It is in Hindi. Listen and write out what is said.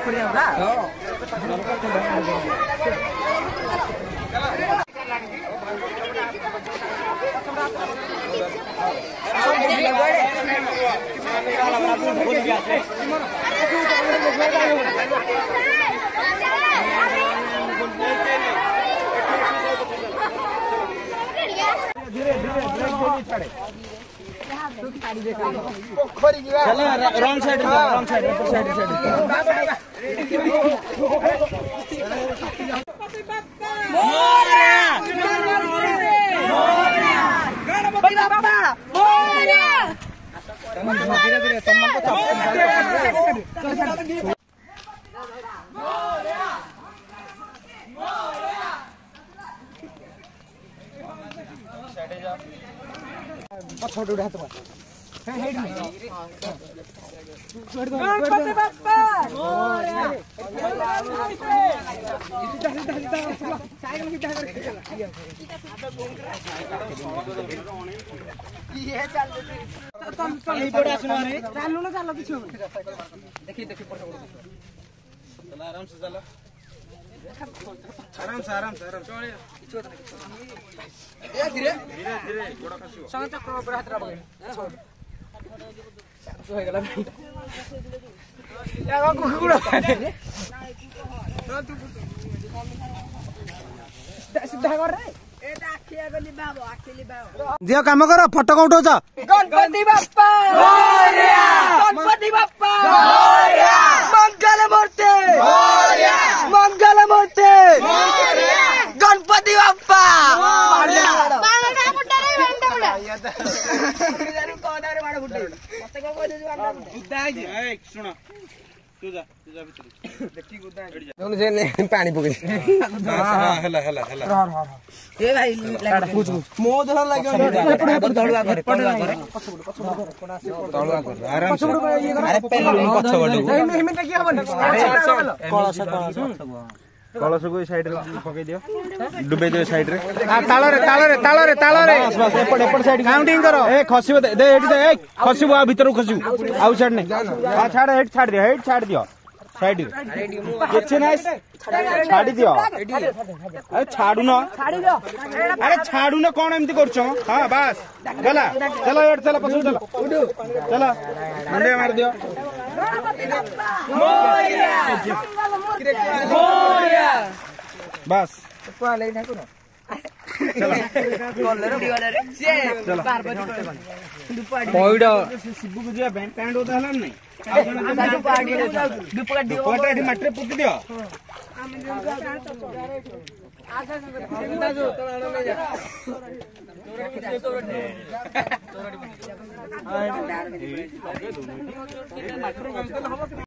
रॉन्ग साइड छोटे उड़ा तो गणपति बाप्पा आराम से धीरे चक्र हाथ दियो काम कर फटो कौन उठाउछ गणपति बाप्पा गणपति बाप्पा मंगल मूर्ति गणपति बाप्पा पानी पकड़ कलश को साइड रे पकई दियो डुबे दियो साइड रे तालरे एपट साइड काउंटिंग करो ए खसिबो दे एठी दे खसिबो आ भीतर खसिबो आउ साइड नै आ छाड़ हेड छाड़ दियो साइड रे किछ नै छाड़ी दियो अरे छाडू न अरे छाडू न कोन एमती करछो हां बस चला चलो एड चला पछो चला चला मंडे मार दियो बस शिबू को दिया पैंट होता है नहीं मटर पुट दियो